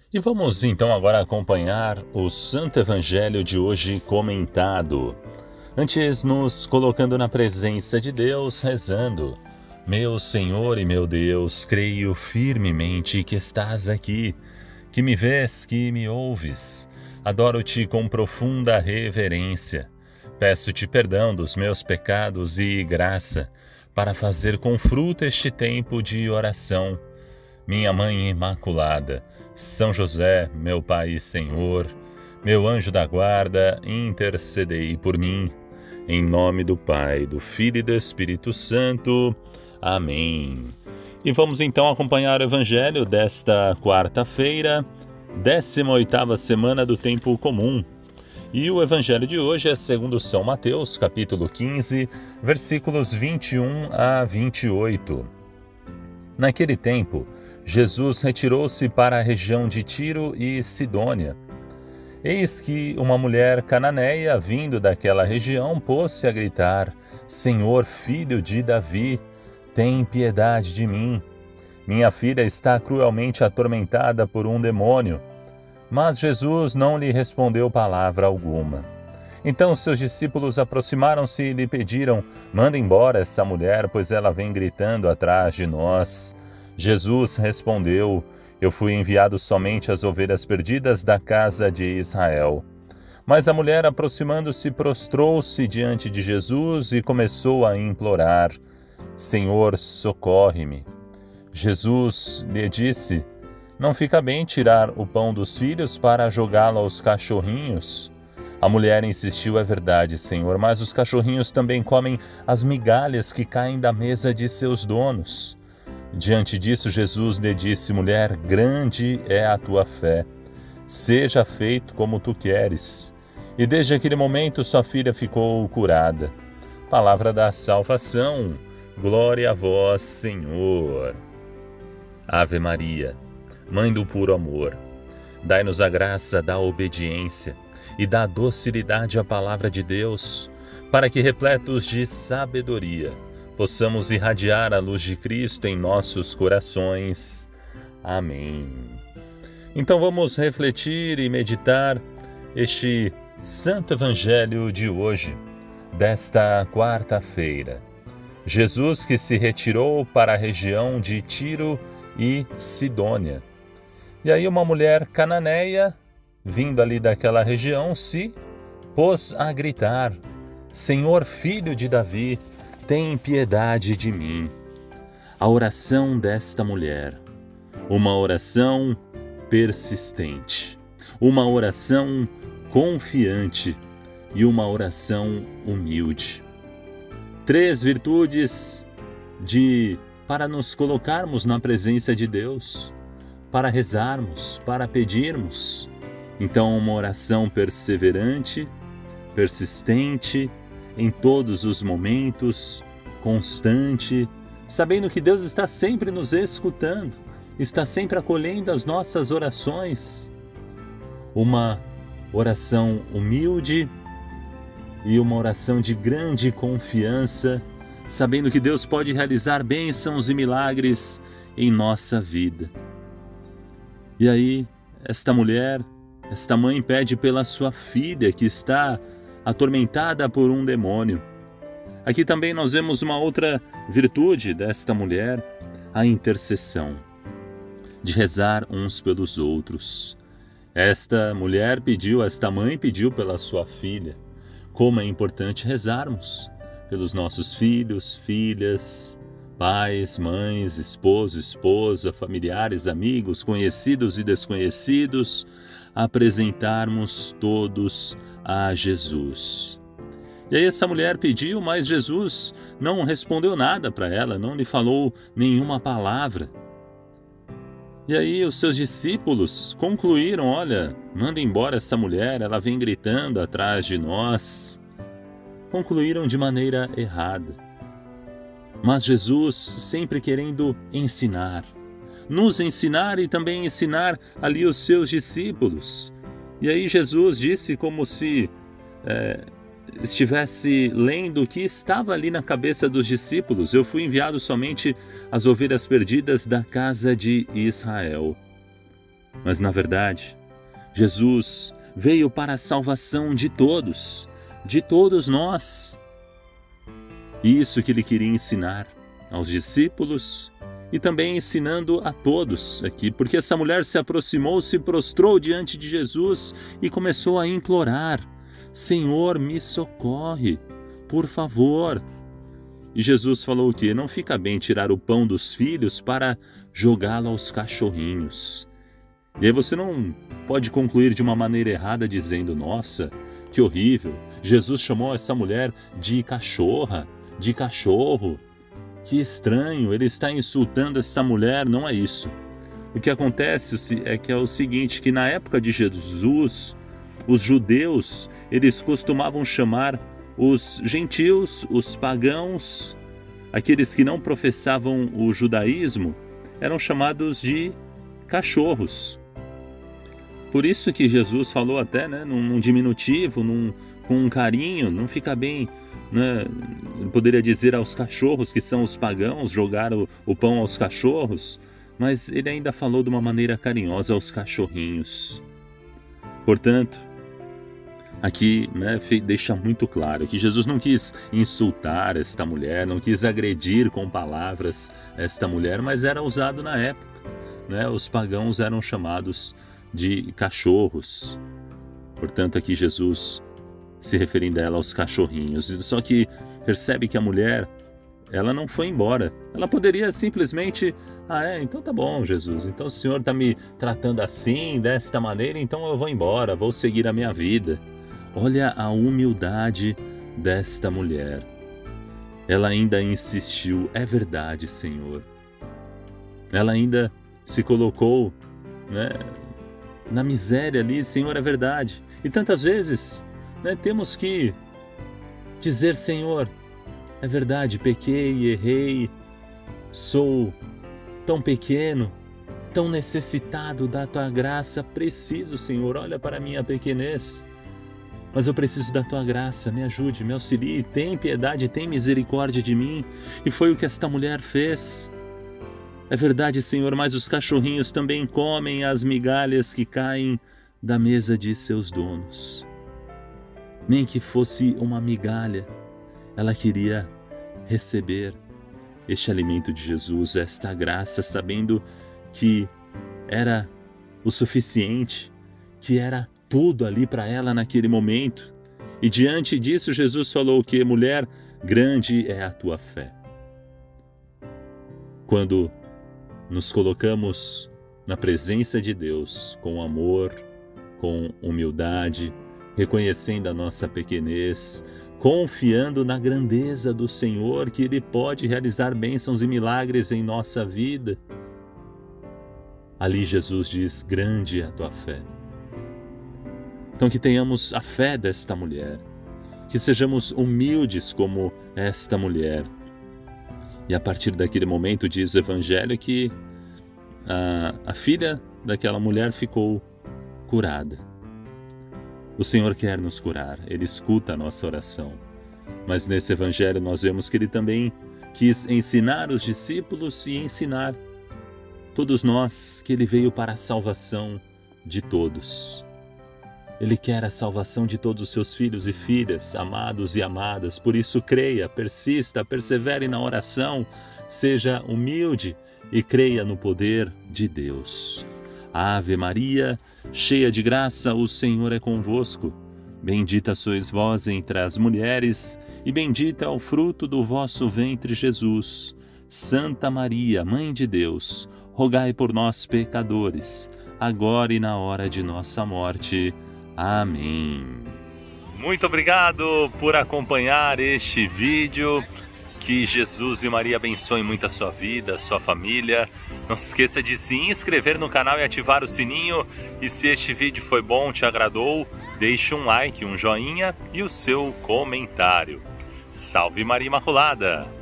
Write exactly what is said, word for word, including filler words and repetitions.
E vamos então agora acompanhar o Santo Evangelho de hoje comentado. Antes, nos colocando na presença de Deus, rezando. Meu Senhor e meu Deus, creio firmemente que estás aqui, que me vês, que me ouves. Adoro-te com profunda reverência. Peço-te perdão dos meus pecados e graça, para fazer com fruto este tempo de oração. Minha Mãe Imaculada, São José, meu Pai e Senhor, meu anjo da guarda, intercedei por mim. Em nome do Pai, do Filho e do Espírito Santo. Amém. E vamos então acompanhar o Evangelho desta quarta-feira, décima oitava semana do Tempo Comum. E o Evangelho de hoje é segundo São Mateus, capítulo quinze, versículos vinte e um a vinte e oito. Naquele tempo, Jesus retirou-se para a região de Tiro e Sidônia. Eis que uma mulher cananeia, vindo daquela região, pôs-se a gritar: Senhor, filho de Davi, tem piedade de mim. Minha filha está cruelmente atormentada por um demônio. Mas Jesus não lhe respondeu palavra alguma. Então seus discípulos aproximaram-se e lhe pediram: manda embora essa mulher, pois ela vem gritando atrás de nós. Jesus respondeu: eu fui enviado somente às ovelhas perdidas da casa de Israel. Mas a mulher, aproximando-se, prostrou-se diante de Jesus e começou a implorar: Senhor, socorre-me. Jesus lhe disse: não fica bem tirar o pão dos filhos para jogá-lo aos cachorrinhos. A mulher insistiu: é verdade, Senhor, mas os cachorrinhos também comem as migalhas que caem da mesa de seus donos. Diante disso, Jesus lhe disse: mulher, grande é a tua fé. Seja feito como tu queres. E desde aquele momento sua filha ficou curada. Palavra da salvação. Glória a vós, Senhor. Ave Maria, Mãe do puro amor, dai-nos a graça da obediência e da docilidade à palavra de Deus, para que, repletos de sabedoria, possamos irradiar a luz de Cristo em nossos corações. Amém. Então vamos refletir e meditar este Santo Evangelho de hoje, desta quarta-feira. Jesus que se retirou para a região de Tiro e Sidônia. E aí uma mulher cananeia, vindo ali daquela região, se pôs a gritar: Senhor, filho de Davi, tem piedade de mim. A oração desta mulher, uma oração persistente, uma oração confiante e uma oração humilde. Três virtudes de para nos colocarmos na presença de Deus, para rezarmos, para pedirmos. Então, uma oração perseverante, persistente, em todos os momentos, constante, sabendo que Deus está sempre nos escutando, está sempre acolhendo as nossas orações. Uma oração humilde e uma oração de grande confiança, sabendo que Deus pode realizar bênçãos e milagres em nossa vida. E aí, esta mulher, esta mãe pede pela sua filha que está atormentada por um demônio. Aqui também nós vemos uma outra virtude desta mulher, a intercessão, de rezar uns pelos outros. Esta mulher pediu, esta mãe pediu pela sua filha. Como é importante rezarmos pelos nossos filhos, filhas, pais, mães, esposo, esposa, familiares, amigos, conhecidos e desconhecidos, apresentarmos todos a Jesus. E aí essa mulher pediu, mas Jesus não respondeu nada para ela, não lhe falou nenhuma palavra. E aí os seus discípulos concluíram: olha, manda embora essa mulher, ela vem gritando atrás de nós. Concluíram de maneira errada. Mas Jesus sempre querendo ensinar, nos ensinar e também ensinar ali os seus discípulos. E aí Jesus disse como se é, estivesse lendo o que estava ali na cabeça dos discípulos: eu fui enviado somente às ovelhas perdidas da casa de Israel. Mas na verdade, Jesus veio para a salvação de todos, de todos nós. Isso que ele queria ensinar aos discípulos e também ensinando a todos aqui, porque essa mulher se aproximou, se prostrou diante de Jesus e começou a implorar: Senhor, me socorre, por favor. E Jesus falou o quê? Não fica bem tirar o pão dos filhos para jogá-lo aos cachorrinhos. E aí você não pode concluir de uma maneira errada dizendo: nossa, que horrível, Jesus chamou essa mulher de cachorra, de cachorro. Que estranho, ele está insultando essa mulher. Não é isso. O que acontece é que é o seguinte, que na época de Jesus, os judeus, eles costumavam chamar os gentios, os pagãos, aqueles que não professavam o judaísmo, eram chamados de cachorros. Por isso que Jesus falou até, né, num, num diminutivo, num, com um carinho, não fica bem, né, poderia dizer aos cachorros, que são os pagãos, jogar o, o pão aos cachorros, mas ele ainda falou de uma maneira carinhosa aos cachorrinhos. Portanto, aqui, né, deixa muito claro que Jesus não quis insultar esta mulher, não quis agredir com palavras esta mulher, mas era usado na época, né? Os pagãos eram chamados de cachorros. Portanto, aqui Jesus se referindo a ela aos cachorrinhos. Só que percebe que a mulher, ela não foi embora. Ela poderia simplesmente: ah, é, então tá bom, Jesus, então o Senhor está me tratando assim, desta maneira, então eu vou embora, vou seguir a minha vida. Olha a humildade desta mulher. Ela ainda insistiu: é verdade, Senhor. Ela ainda se colocou, né, na miséria ali: Senhor, é verdade. E tantas vezes, né, temos que dizer: Senhor, é verdade, pequei, errei, sou tão pequeno, tão necessitado da Tua graça, preciso, Senhor, olha para a minha pequenez, mas eu preciso da Tua graça, me ajude, me auxilie, tem piedade, tem misericórdia de mim. E foi o que esta mulher fez. É verdade, Senhor, mas os cachorrinhos também comem as migalhas que caem da mesa de seus donos. Nem que fosse uma migalha, ela queria receber este alimento de Jesus, esta graça, sabendo que era o suficiente, que era tudo ali para ela naquele momento. E diante disso, Jesus falou que: mulher, grande é a tua fé. Quando nos colocamos na presença de Deus com amor, com humildade, reconhecendo a nossa pequenez, confiando na grandeza do Senhor, que Ele pode realizar bênçãos e milagres em nossa vida, ali Jesus diz: grande é a tua fé. Então que tenhamos a fé desta mulher, que sejamos humildes como esta mulher. E a partir daquele momento diz o Evangelho que a, a filha daquela mulher ficou curada. O Senhor quer nos curar, Ele escuta a nossa oração. Mas nesse Evangelho nós vemos que Ele também quis ensinar os discípulos e ensinar todos nós que Ele veio para a salvação de todos. Ele quer a salvação de todos os seus filhos e filhas, amados e amadas. Por isso, creia, persista, persevere na oração, seja humilde e creia no poder de Deus. Ave Maria, cheia de graça, o Senhor é convosco. Bendita sois vós entre as mulheres, e bendito é o fruto do vosso ventre, Jesus. Santa Maria, Mãe de Deus, rogai por nós, pecadores, agora e na hora de nossa morte. Amém. Muito obrigado por acompanhar este vídeo. Que Jesus e Maria abençoem muito a sua vida, a sua família. Não se esqueça de se inscrever no canal e ativar o sininho. E se este vídeo foi bom, te agradou, deixe um like, um joinha e o seu comentário. Salve Maria Imaculada!